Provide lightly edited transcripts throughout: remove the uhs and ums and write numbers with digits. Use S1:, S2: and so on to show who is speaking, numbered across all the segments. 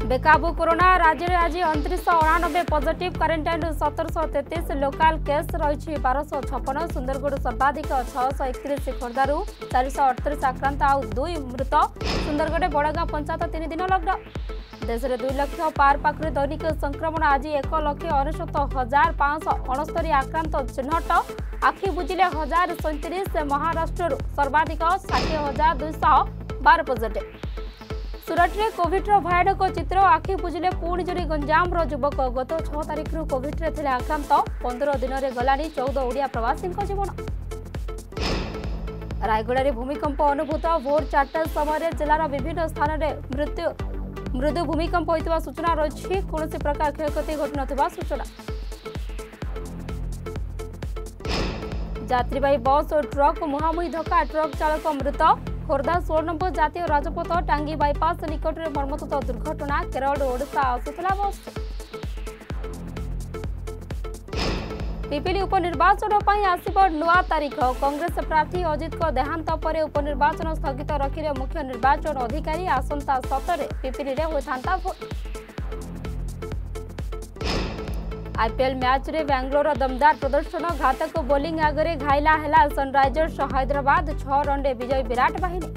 S1: बेकाबू कोरोना राज्य में आज 2989 पॉजिटिव क्वारंटाइन 1733 लोकाल केस रही 1256 सुंदरगढ़ सर्वाधिक 631 खोर्धारू 438 आक्रांत आउ 2 मृत सुंदरगढ़ बड़गां पंचायत 3 दिन लॉकडाउन देश में 2 लाख पार पाखरे दैनिक संक्रमण आज 1,69,569 आक्रांत चिन्हट आखि बुझिले 1037 महाराष्ट्र सर्वाधिक 60,212 पॉजिटिव सूरत में कोविड भयानक चित्र आखि बुझिले पुणी जोरी गंजाम युवक गत 6 तारिख रु कोविड रे थिले आक्रांत 15 दिन में गलानी 14 ओडिया प्रवासी जीवन रायगड़ा भूमिकंप अनुभूत भोर 4टा समय जिलार विभिन्न स्थान में मृदु भूमिकंप होता सूचना रही कौन प्रकार क्षयक्षति घटन सूचना यात्रीवाही बस और ट्रक मुहांमुही धक्का ट्रक चालक मृत खोर्धा 16 नंबर जातीय राजपथ टांगी बाईपास निकट में मर्मन्तुद दुर्घटना केरल ओडिशा आसुला बस पिपिली उपनिर्वाचन आसब नुआ तारीख कांग्रेस प्रार्थी अजित को देहांत पर उपनिर्वाचन स्थगित रखिले मुख्य निर्वाचन अधिकारी आसंता 17 पिपिली रे होता भोट आईपीएल मैच रे बेंगलोर दमदार प्रदर्शन घातक बोलिंग आगे घायला है सनराइजर्स हैदराबाद 6 रन रे विजयी विराट बाहिनी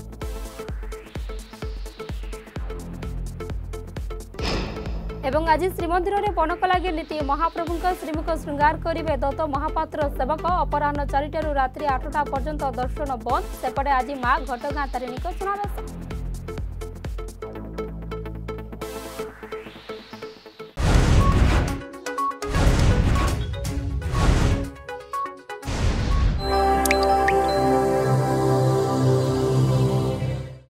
S1: एवं आज श्रीमंदिर में बनकलागी नीति महाप्रभु श्रीमुख श्रृंगार करेंगे दत्त महापात्र सेवक अपराह 4 रात्रि 8टा पर्यंत दर्शन बंद सेपटे आज मां घटगां तारिणी सुनावेश।